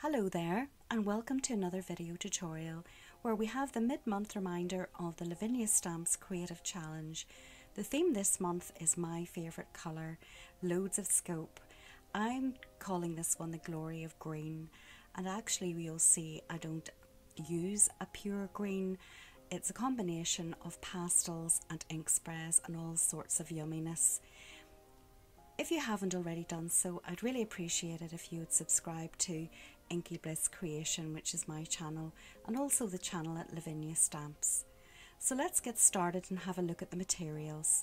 Hello there and welcome to another video tutorial where we have the mid-month reminder of the Lavinia Stamps Creative Challenge. The theme this month is my favourite colour, loads of scope. I'm calling this one the glory of green, and actually you'll see I don't use a pure green. It's a combination of pastels and ink sprays and all sorts of yumminess. If you haven't already done so, I'd really appreciate it if you would subscribe to Inky Bliss Creation, which is my channel, and also the channel at Lavinia Stamps. So let's get started and have a look at the materials.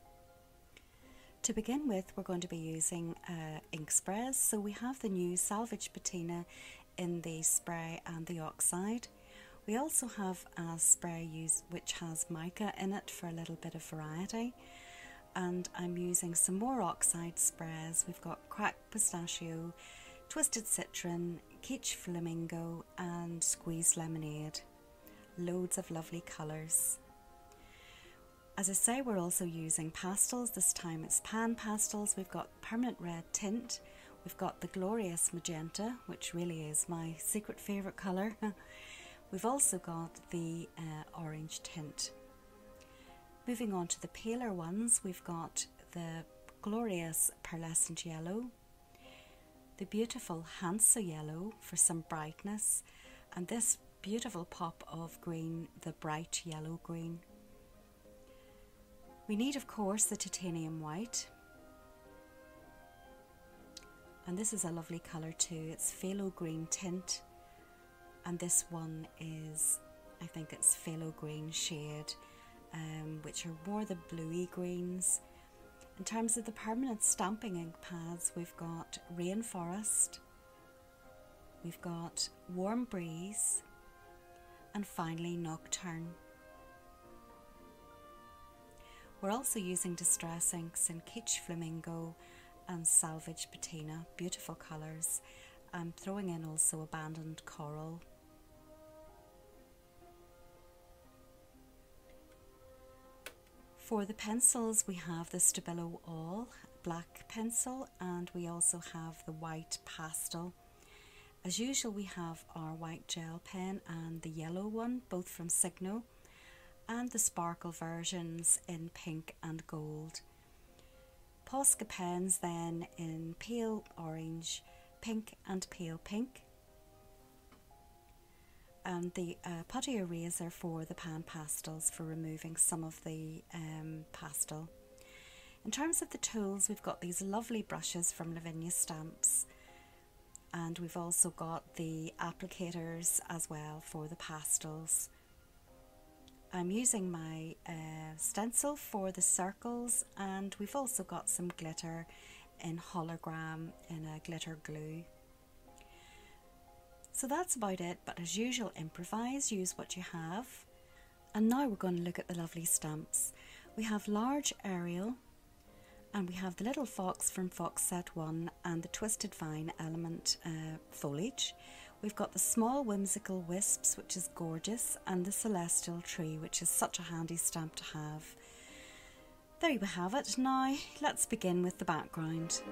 To begin with, we're going to be using ink sprays. So we have the new Salvage Patina in the spray and the oxide. We also have a spray which has mica in it for a little bit of variety. And I'm using some more oxide sprays. We've got Cracked Pistachio, Twisted Citron, Quiche Flamingo and Squeezed Lemonade. Loads of lovely colours. As I say, we're also using pastels. This time it's pan pastels. We've got Permanent Red Tint. We've got the Glorious Magenta, which really is my secret favourite colour. We've also got the Orange Tint. Moving on to the paler ones, we've got the Glorious Pearlescent Yellow, the beautiful Hansa Yellow for some brightness, and this beautiful pop of green, the Bright Yellow Green. We need, of course, the Titanium White, and this is a lovely colour too. It's Phthalo Green Tint, and this one is, I think it's Phthalo Green shade. Which are more the bluey greens. In terms of the permanent stamping ink pads, we've got Rainforest, we've got Warm Breeze, and finally Nocturne. We're also using distress inks in Quiche Flamingo and Salvage Patina, beautiful colours. I'm throwing in also Abandoned Coral. For the pencils, we have the Stabilo All black pencil, and we also have the white pastel. As usual, we have our white gel pen and the yellow one, both from Signo, and the sparkle versions in pink and gold. Posca pens then in pale orange, pink and pale pink. And the putty eraser for the pan pastels for removing some of the pastel. In terms of the tools, we've got these lovely brushes from Lavinia Stamps, and we've also got the applicators as well for the pastels. I'm using my stencil for the circles, and we've also got some glitter in hologram in a glitter glue. So that's about it, but as usual, improvise, use what you have. And now we're going to look at the lovely stamps. We have Large Ariel, and we have the Little Fox from Fox Set 1 and the Twisted Vine Element foliage. We've got the Small Whimsical Wisps, which is gorgeous, and the Celestial Tree, which is such a handy stamp to have. There you have it. Now let's begin with the background.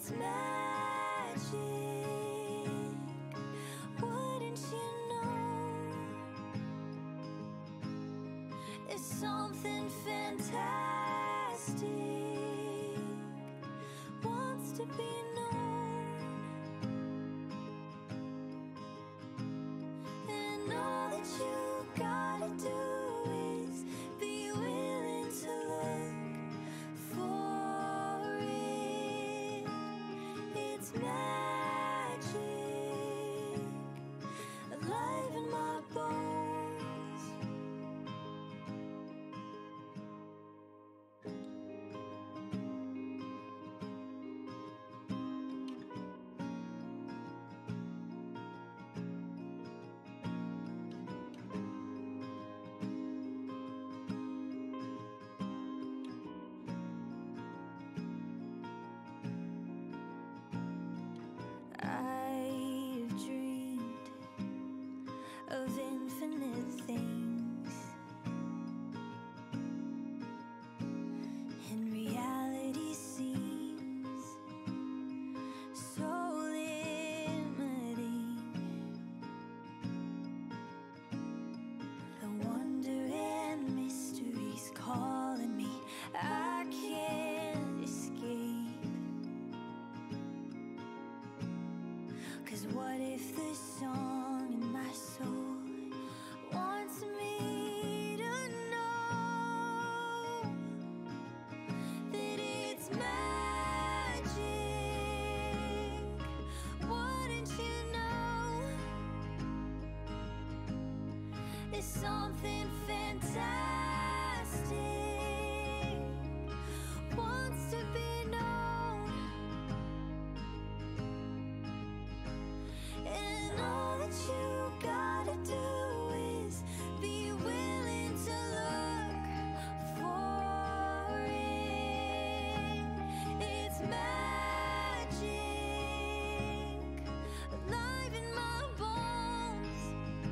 It's magic, wouldn't you know? It's something fantastic, wants to be known. And all that you gotta do is be willing to look for it. It's magic, alive in my bones. I've dreamed of infinite things, and reality seems so limiting. The wonder and mystery's calling me. I can't escape. 'Cause what if the song in my soul wants me to know that it's magic? Wouldn't you know? It's something fantastic, wants to be known. And all that you gotta do is be willing to look for it. It's magic, alive in my bones.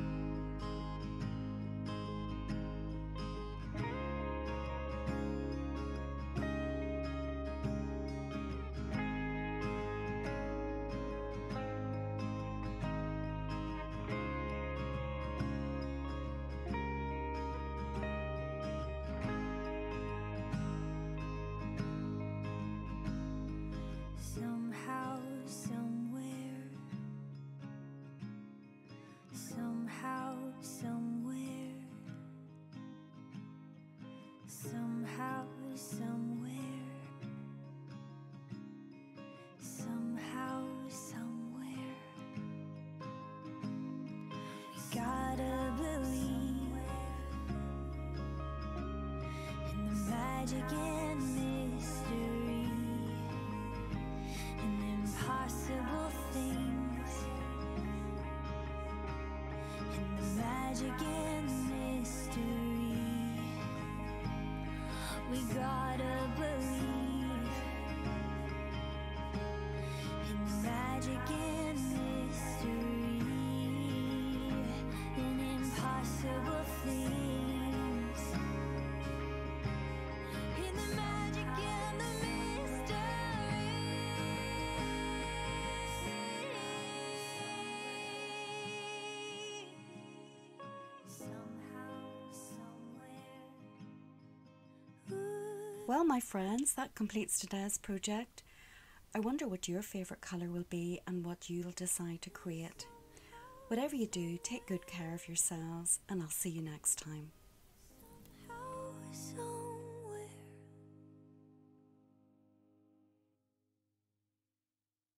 Somehow, somewhere, somehow, somewhere, somehow, somewhere, somehow, somewhere. We gotta believe in the magic and mystery, and impossible things, and the magic and mystery. We gotta believe in the magic and mystery, and impossible things, in the magic and the mystery. Somehow, somewhere. Well, my friends, that completes today's project. I wonder what your favourite colour will be and what you'll decide to create. Whatever you do, take good care of yourselves, and I'll see you next time. Somehow,